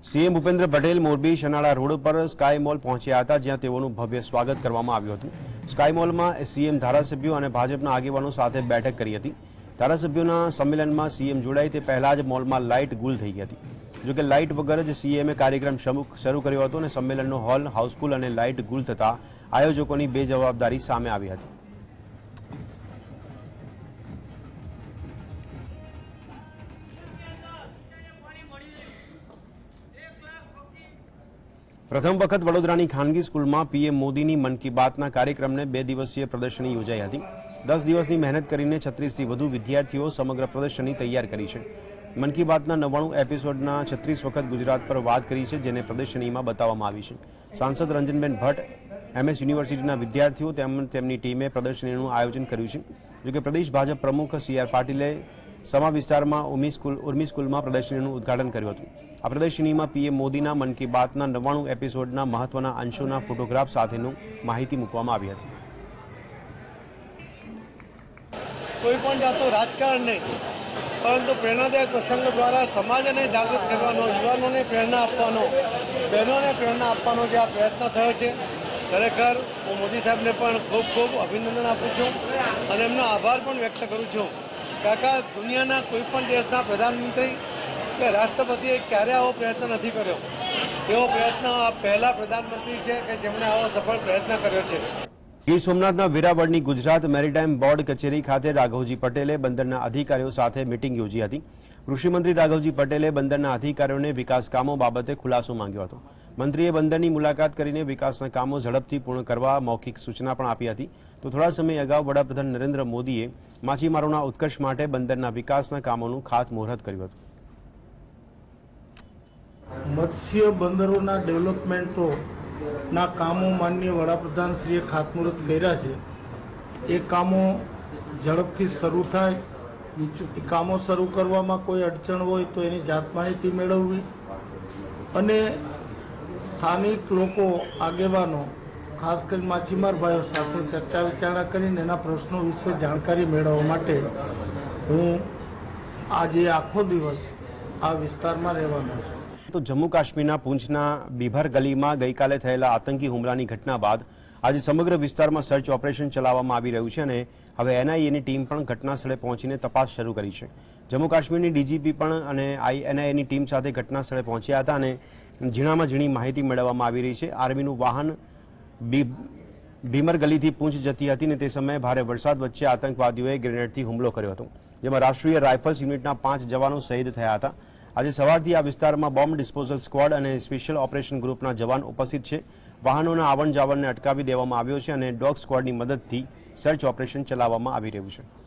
CM Bhupendra Patel Morbi Shanala road पर sky mall पहुंच्या હતા, જ્યાં તેઓનું ભવ્ય સ્વાગત કરવામાં આવ્યું હતું। સ્કાય મોલમાં સીએમ ધારાસભ્યો અને ભાજપના આગેવાનો સાથે બેઠક કરી હતી। ધારાસભ્યોના સંમેલનમાં સીએમ જોડાય તે પહેલા જ મોલમાં લાઇટ ગુલ થઈ ગઈ હતી। જો કે લાઇટ વગર જ સીએમએ કાર્યક્રમ શરૂ કર્યો હતો અને સંમેલનનો હોલ હાઉસફુલ અને લાઇટ ગુલ થતા આયોજકોની બેજવાબદારી સામે આવી હતી। प्रथम वखत वडोदरानी खानगी स्कूल में पीएम मोदी मन की बात कार्यक्रम ने 2 दिवसीय प्रदर्शनी योजाई थी। 10 दिवसनी मेहनत करीने 36 थी वधु विद्यार्थीओ समग्र प्रदर्शनी तैयार करी है। मन की बात 99 एपिसोडना 36 वखत गुजरात पर बात करी है, जेने प्रदर्शनी में बतावामां आवी छे। सांसद रंजनबेन भट्ट, एमएस यूनिवर्सिटीना विद्यार्थीओ तेमनी टीमे प्रदर्शनीनुं आयोजन कर्युं छे। जो कि प्रदेश भाजप प्रमुख सीआर पाटीले समा विस्तार में उर्मी स्कूल में प्रदर्शनीनुं उद्घाटन कर्युं हतुं। आ प्रदर्शनी में पीएम मोदी मन की बात 99 एपिसोडना महत्वना अंशोना फोटोग्राफ साथेनु माहिती मूकवामां आवी हती। कोईपण जातनुं राजकारण नहीं, परंतु प्रेरणादायक प्रसंगों द्वारा समाज ने जागृत करवानो, युवाओं ने प्रेरणा आपवानो, बहनों ने प्रेरणा आपवानो जे आ प्रयत्न थयो छे, खरेखर हूँ मोदी साहेब ने पण खूब खूब अभिनंदन आपू छूं अने एमनो आभार पण व्यक्त करूं छूं। काका दुनियाना कोईपण देशना प्रधानमंत्री के राष्ट्रपतिए क्यारे आवो प्रयत्न नहीं कर्यो। एवो प्रयत्न आ पहला प्रधानमंत्री है कि जेमणे आवो सफल प्रयत्न कर्यो छे। गीर सोमनाथना वीरावळनी गुजरात मेरीटाइम बोर्ड कचेरी खाते राघवजी पटेले बंदरना अधिकारीओ साथे मीटिंग योजी हती। कृषिमंत्री राघवजी पटेले बंदरना अधिकारीओने विकास कामों बाबते खुलासो मांग्यो हतो। मंत्रीए बंदरनी मुलाकात करीने विकासना कामों झड़पथी पूर्ण करवा मौखिक सूचना पण आपी हती। तो थोड़ा समय अगाऊ वडाप्रधान नरेन्द्र मोदीए माछीमारोना उत्कर्ष माटे बंदरना विकासना कामोनुं खातमुहूर्त कर्युं हतुं। मत्स्य बंदरों डेवलपमेंटो ना कामों माननीय वडाप्रधान श्रीए खातमुहूर्त कर्या छे। ए कामों झड़पथी शरू थाय। ए कामों शरू करवामां कोई अड़चण होय तो एनी जात माहिती मेळववी अने स्थानिक लोको आगेवानो खास कर माछीमार भाईओ साथे चर्चा विचारणा करीने एना प्रश्नों विषे जानकारी मेळववा माटे हूँ आज आखो दिवस आ विस्तारमां रहेवानो छुं। तो जम्मू काश्मीरना पूंछना बीभर गली में गई काले थयेला आतंकी हुमलानी घटना बाद आज समग्र विस्तार में सर्च ऑपरेशन चलाववामां आवी रह्युं छे अने हवे एनआईएनी टीम पण घटनास्थळे पहोंचीने तपास शरू करी छे। जम्मू काश्मीरनी डीजीपी पण अने एनआईएनी टीम साथे घटनास्थळे पहोंच्या हता अने झीणामां झीणी माहिती मेळववामां आवी रही छे। आर्मीनुं वाहन भीमर गलीथी पूंछ जती हती ने ते समये भारे वरसाद वच्चे आतंकवादीओए ग्रेनेडथी हुमलो कर्यो हतो, जेमां राष्ट्रीय राइफल्स युनिटना 5 जवानो शहीद थया हता। आज सवारथी आ विस्तारमां बॉम्ब डिस्पोजल स्क्वॉड अने स्पेशियल ऑपरेशन ग्रुपना जवान उपस्थित छे। वाहनोना आवन जावनने अटकावी देवामां આવ્યો છે અને डॉग स्क्वॉडनी मददथी सर्च ऑपरेशन चलाववामां આવી રહ્યું છે।